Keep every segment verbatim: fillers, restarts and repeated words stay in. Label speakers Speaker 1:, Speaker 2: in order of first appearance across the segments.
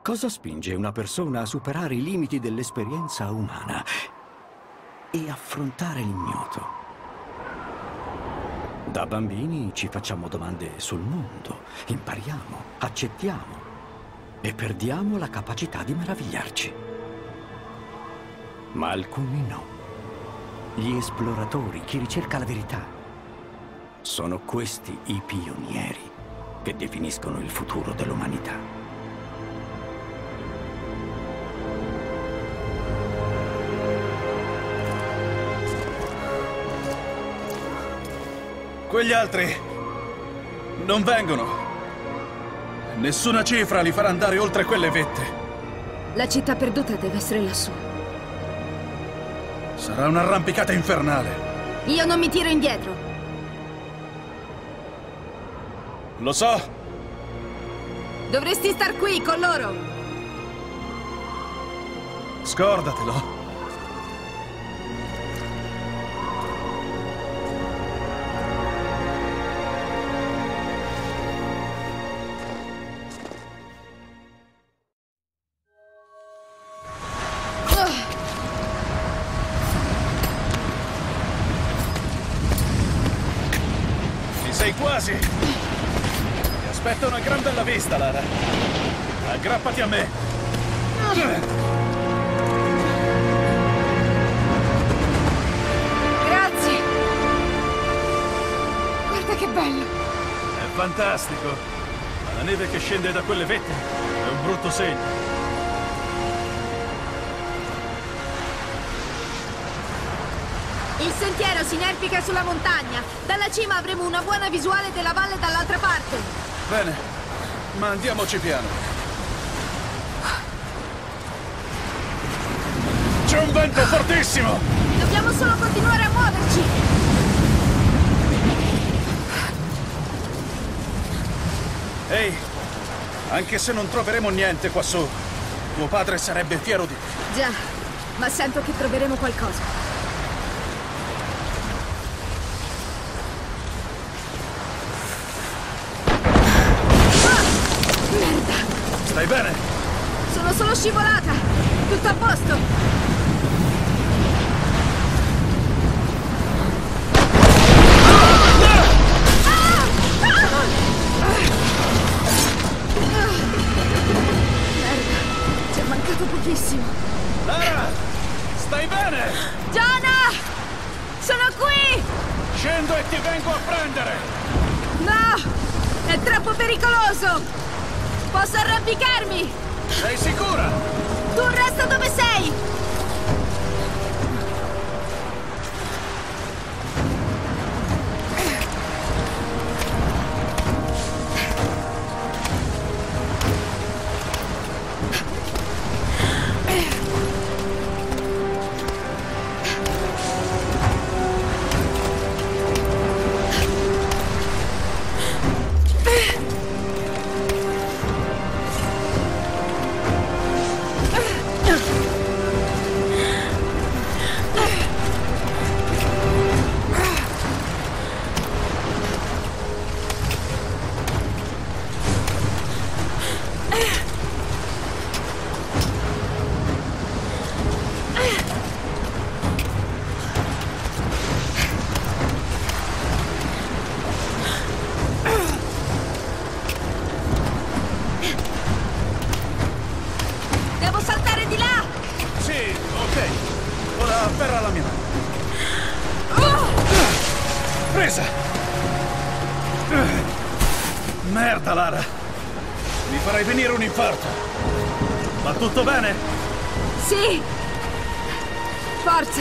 Speaker 1: Cosa spinge una persona a superare i limiti dell'esperienza umana e affrontare l'ignoto? Da bambini ci facciamo domande sul mondo, impariamo, accettiamo e perdiamo la capacità di meravigliarci. Ma alcuni no. Gli esploratori, chi ricerca la verità. Sono questi i pionieri che definiscono il futuro dell'umanità.
Speaker 2: Quegli altri non vengono. Nessuna cifra li farà andare oltre quelle vette.
Speaker 3: La città perduta deve essere lassù.
Speaker 2: Sarà un'arrampicata infernale.
Speaker 3: Io non mi tiro indietro.
Speaker 2: Lo so.
Speaker 3: Dovresti star qui con loro.
Speaker 2: Scordatelo.
Speaker 4: Sei quasi! Ti aspetta una gran bella vista, Lara. Aggrappati a me.
Speaker 3: Grazie! Guarda che bello!
Speaker 4: È fantastico. Ma la neve che scende da quelle vette è un brutto segno.
Speaker 3: Il sentiero si inerpica sulla montagna. Dalla cima avremo una buona visuale della valle dall'altra parte.
Speaker 2: Bene, ma andiamoci piano.
Speaker 4: C'è un vento fortissimo!
Speaker 3: Dobbiamo solo continuare a muoverci.
Speaker 2: Ehi, anche se non troveremo niente qua su, tuo padre sarebbe fiero di te.
Speaker 3: Già, ma sento che troveremo qualcosa.
Speaker 2: Stai bene?
Speaker 3: Sono solo scivolata! Tutto a posto! Merda! Ci è mancato pochissimo!
Speaker 4: Lara! Stai bene?
Speaker 3: Jonah! Sono qui!
Speaker 4: Scendo e ti vengo a prendere!
Speaker 3: No! È troppo pericoloso! Posso arrampicarmi?
Speaker 4: Sei sicura?
Speaker 3: Tu resta dove sei!
Speaker 2: Afferra la mia mano. Presa! Merda, Lara! Mi farai venire un infarto. Va tutto bene?
Speaker 3: Sì! Forza!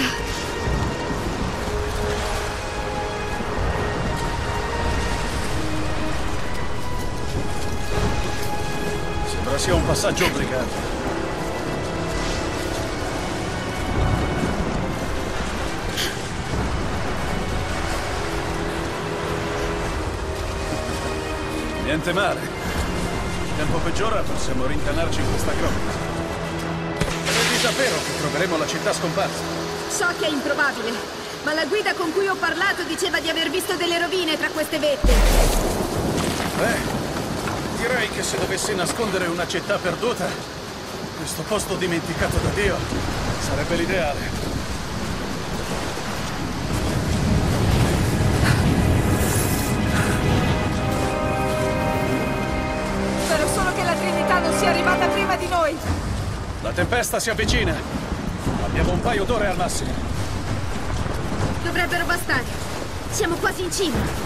Speaker 2: Sembra sia un passaggio obbligato. Niente male. Il tempo peggiora, possiamo rintanarci in questa grotta. Credi davvero che troveremo la città scomparsa?
Speaker 3: So che è improbabile, ma la guida con cui ho parlato diceva di aver visto delle rovine tra queste vette.
Speaker 2: Beh, direi che se dovessi nascondere una città perduta, Questo posto dimenticato da Dio sarebbe l'ideale.
Speaker 3: Spero solo che la Trinità non sia arrivata prima di noi.
Speaker 2: La tempesta si avvicina. Abbiamo un paio d'ore al massimo.
Speaker 3: Dovrebbero bastare. Siamo quasi in cima.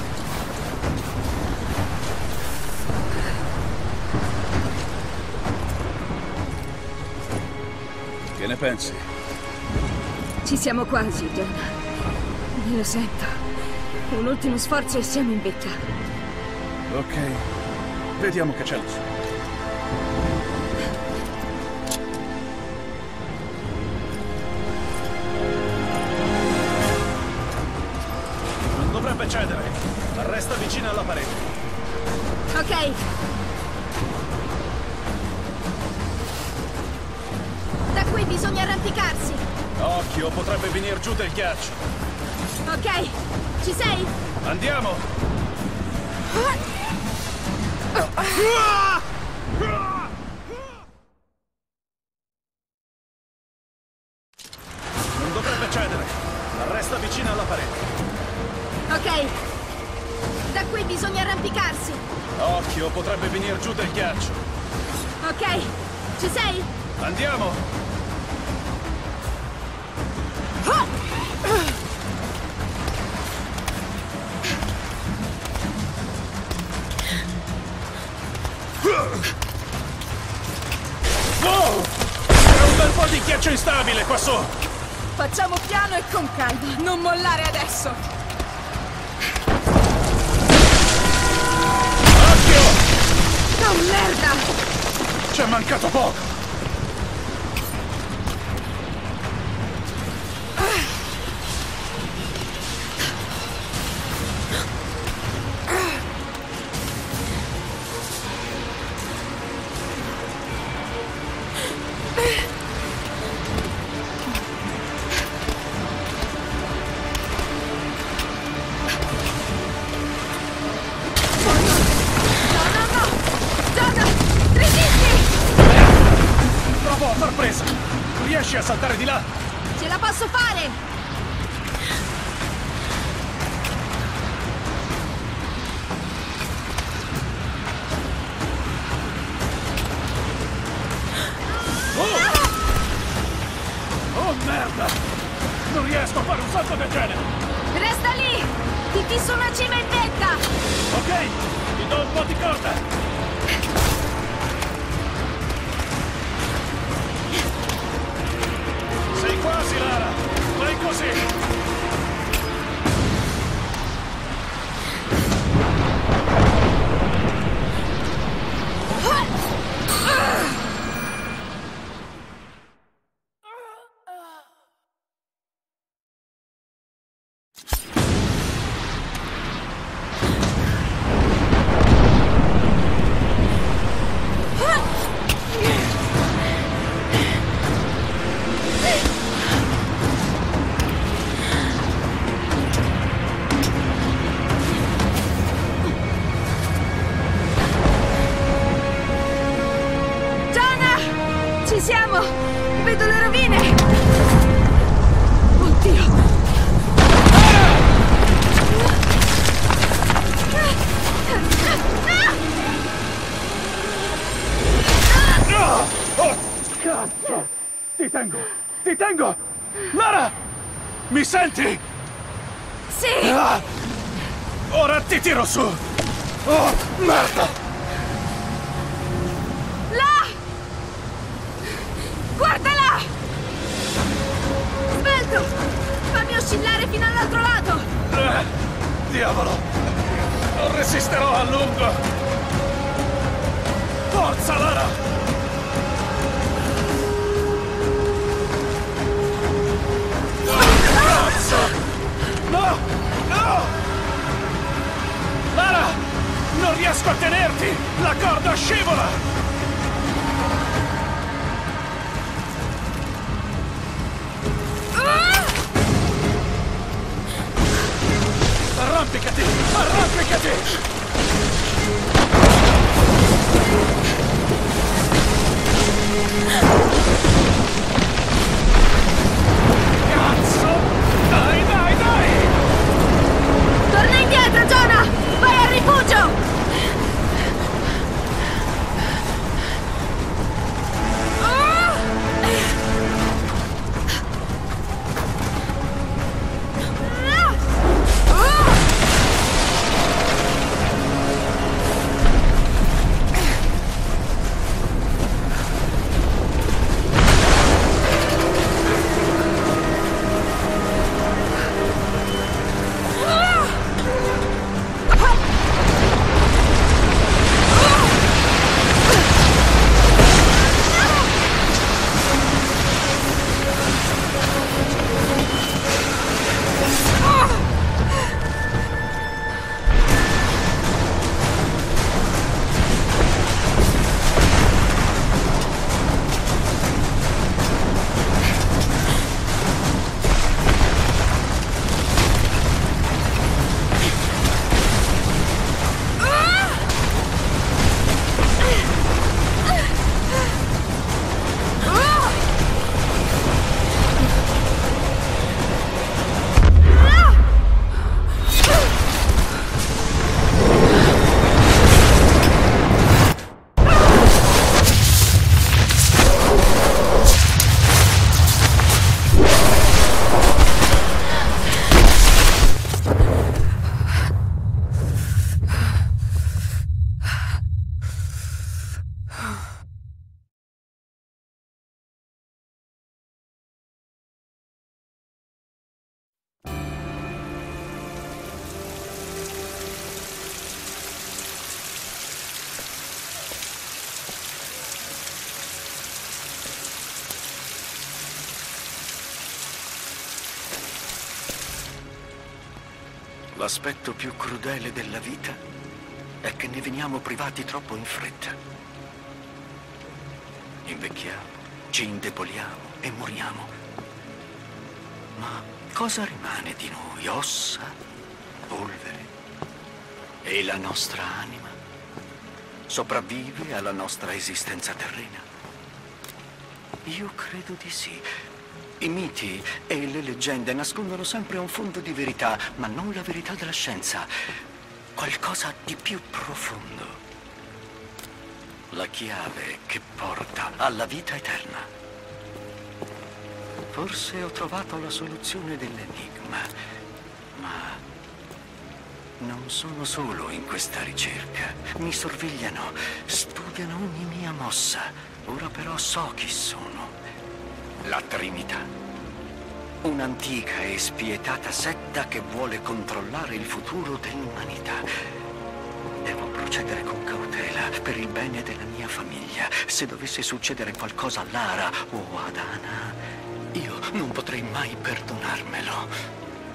Speaker 2: Che ne pensi?
Speaker 3: Ci siamo quasi, John. Me lo sento. Un ultimo sforzo e siamo in vetta.
Speaker 2: Ok. Vediamo che c'è lassù. Non dovrebbe cedere. Resta vicino alla parete.
Speaker 3: Ok. Da qui bisogna arrampicarsi.
Speaker 2: Occhio, potrebbe venire giù del ghiaccio.
Speaker 3: Ok. Ci sei?
Speaker 2: Andiamo! Non dovrebbe cedere. Resta vicino alla parete.
Speaker 3: Ok. Da qui bisogna arrampicarsi.
Speaker 2: Occhio, potrebbe venire giù del ghiaccio.
Speaker 3: Ok. Ci sei?
Speaker 2: Andiamo! Wow! C'è un bel po' di ghiaccio instabile qua su!
Speaker 3: Facciamo piano e con calma. Non mollare adesso.
Speaker 2: Occhio!
Speaker 3: Oh, merda!
Speaker 2: Ci è mancato poco!
Speaker 4: Riesci a saltare di là?
Speaker 3: Ce la posso fare!
Speaker 4: Oh! Oh merda! Non riesco a fare un salto del genere!
Speaker 3: Resta lì! Ti fisso una cima in vetta!
Speaker 4: Ok, ti do un po' di corda! Sei quasi, Lara! Vai così!
Speaker 3: Siamo! Vedo le rovine! Oddio!
Speaker 4: No! Oh, cazzo! Ti tengo! Ti tengo! Lara! Mi senti?
Speaker 3: Sì!
Speaker 4: Ah, ora ti tiro su! Oh, merda!
Speaker 3: Guardala! Svelto! Fammi oscillare fino all'altro lato!
Speaker 4: Eh, diavolo! Non resisterò a lungo! Forza, Lara! Cazzo! No! No! Lara! Non riesco a tenerti! La corda scivola! Arrampicati! Arrampicati!
Speaker 1: L'aspetto più crudele della vita è che ne veniamo privati troppo in fretta. Invecchiamo, ci indeboliamo e moriamo. Ma cosa rimane di noi? Ossa, polvere e la nostra anima? Sopravvive alla nostra esistenza terrena? Io credo di sì. I miti e le leggende nascondono sempre un fondo di verità, ma non la verità della scienza. Qualcosa di più profondo. La chiave che porta alla vita eterna. Forse ho trovato la soluzione dell'enigma, ma non sono solo in questa ricerca. Mi sorvegliano, studiano ogni mia mossa. Ora però so chi sono. La Trinità. Un'antica e spietata setta che vuole controllare il futuro dell'umanità. Devo procedere con cautela per il bene della mia famiglia. Se dovesse succedere qualcosa a Lara o ad Ana, io non potrei mai perdonarmelo.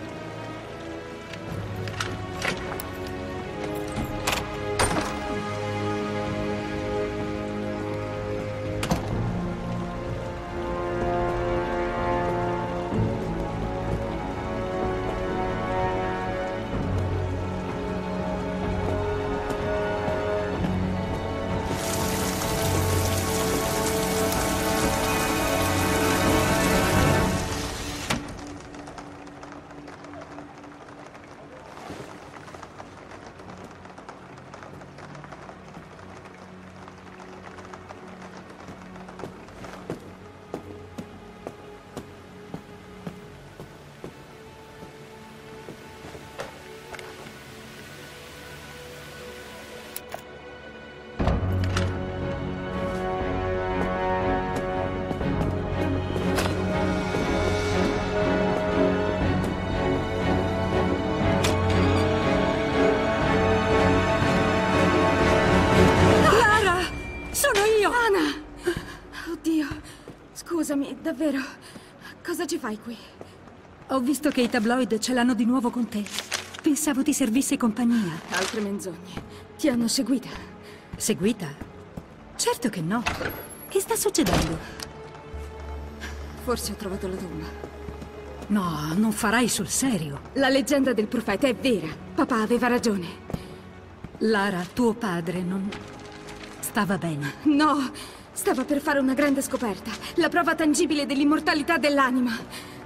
Speaker 3: Scusami, davvero. Cosa ci fai qui?
Speaker 5: Ho visto che i tabloid ce l'hanno di nuovo con te. Pensavo ti servisse compagnia.
Speaker 3: Altre menzogne. Ti hanno seguita.
Speaker 5: Seguita? Certo che no. Che sta succedendo?
Speaker 3: Forse ho trovato la tomba.
Speaker 5: No, non farai sul serio.
Speaker 3: La leggenda del profeta è vera. Papà aveva ragione.
Speaker 5: Lara, tuo padre, non stava bene.
Speaker 3: No! Stava per fare una grande scoperta. La prova tangibile dell'immortalità dell'anima.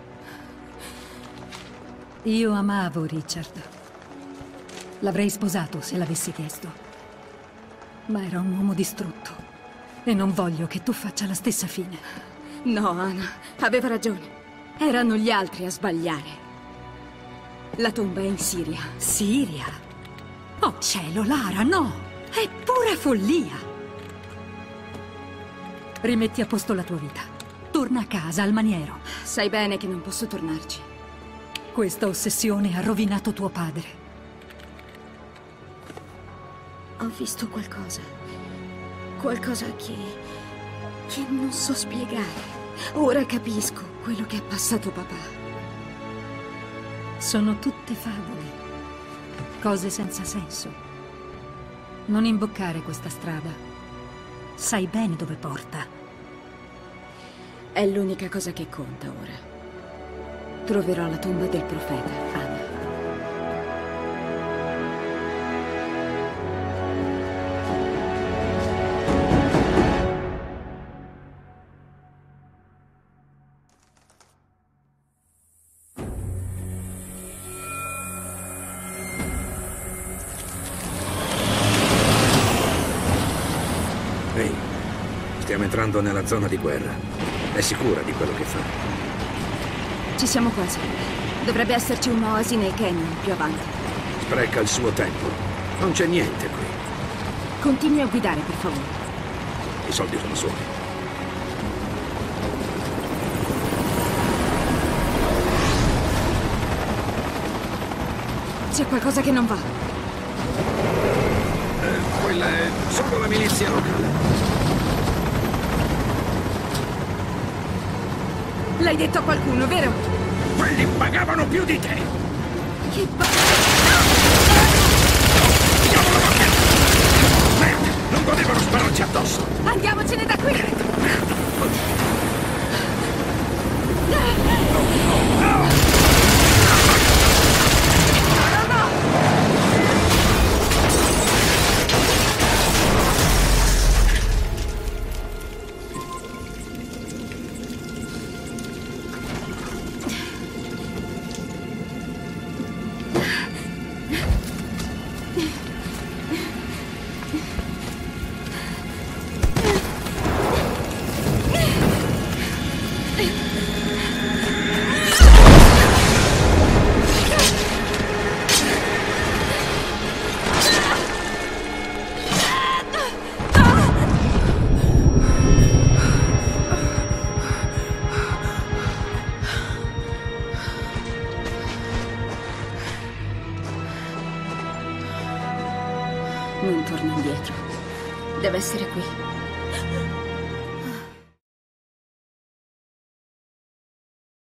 Speaker 5: Io amavo Richard. L'avrei sposato se l'avessi chiesto. Ma era un uomo distrutto. E non voglio che tu faccia la stessa fine.
Speaker 3: No, Ana. Aveva ragione. Erano gli altri a sbagliare. La tomba è in Siria.
Speaker 5: Siria? Oh cielo, Lara, no! È pura follia! Rimetti a posto la tua vita. Torna a casa, al maniero.
Speaker 3: Sai bene che non posso tornarci.
Speaker 5: Questa ossessione ha rovinato tuo padre.
Speaker 3: Ho visto qualcosa. Qualcosa che... che non so spiegare. Ora capisco quello che ha passato papà.
Speaker 5: Sono tutte favole. Cose senza senso. Non imboccare questa strada. Sai bene dove porta.
Speaker 3: È l'unica cosa che conta ora. Troverò la tomba del profeta, Ana.
Speaker 6: Stiamo entrando nella zona di guerra. È sicura di quello che fa?
Speaker 3: Ci siamo quasi. Dovrebbe esserci un'oasi nel canyon più avanti.
Speaker 6: Spreca il suo tempo. Non c'è niente qui.
Speaker 3: Continui a guidare, per favore.
Speaker 6: I soldi sono suoi.
Speaker 3: C'è qualcosa che non va.
Speaker 6: Eh, quella è solo la milizia locale.
Speaker 3: L'hai detto a qualcuno, vero?
Speaker 6: Quelli pagavano più di te!
Speaker 3: Che ba...
Speaker 6: lungo devono spararci addosso!
Speaker 3: Andiamocene da qui! Non torna indietro. Deve essere qui.